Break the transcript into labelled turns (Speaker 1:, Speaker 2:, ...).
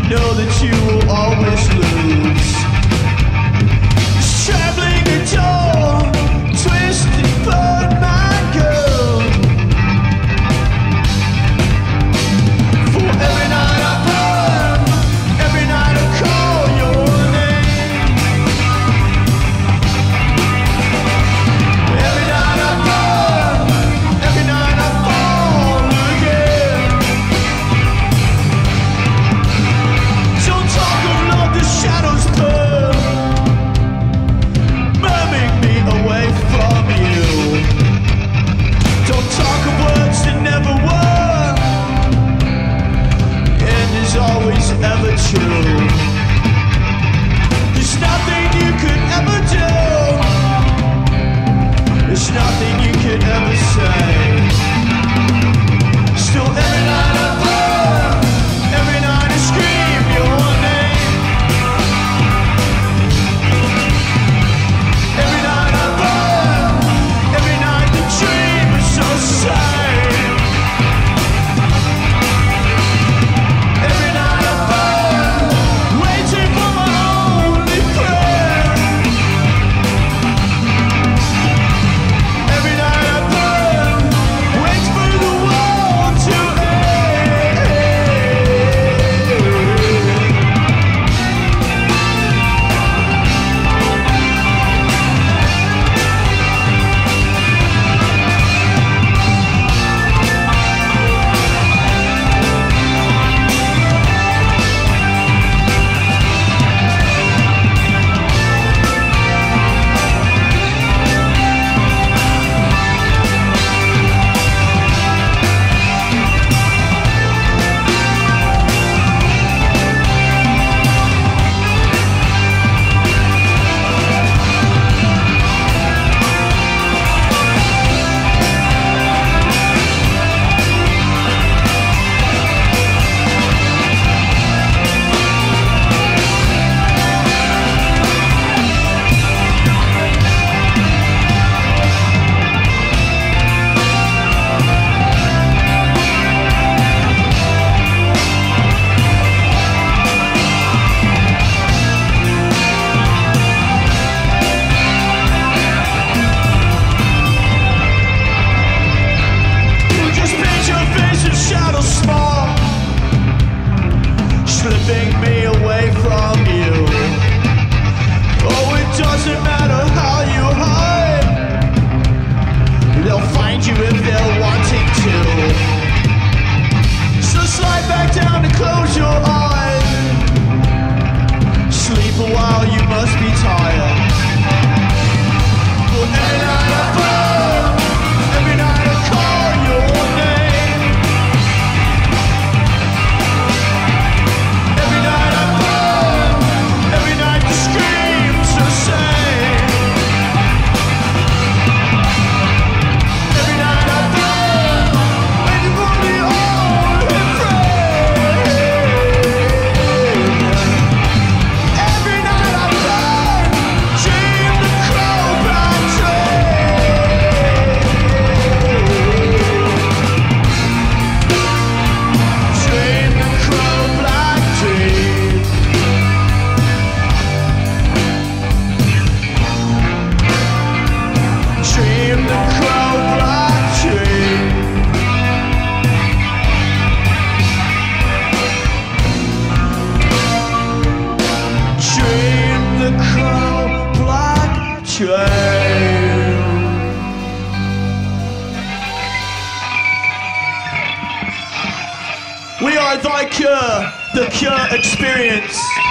Speaker 1: know that you will always lose. Traveling a door, twisted but my girl. For every night I burn, every night I call your name. Every night I burn, every night I fall again. Don't talk of love, the shadows burn, murmuring me away from you. Don't talk of words that never were, and is always ever true. There's nothing you could ever do, there's nothing you could ever say. Still every night I burn, every night I scream your name. Every night I burn, every night the dream is so same. Every night I burn, waiting for my only prayer. Every night I burn, wait for the world to end. Just paint your face in shadow small, slipping me away from you. Oh, it doesn't matter how you hide, they'll find you if they're wanting to. So slide back down and close your eyes. Sleep a while, you must be tired. Well, every night I burn, every night I call your name. Every night I burn, every night the screams the same. Every night I burn, waiting for the only friend. Every night I burn, dream the crow black train. Dream the crow black dream. Dream the crow black dream. Dream the crow black dream. We are thy cure, the cure experience.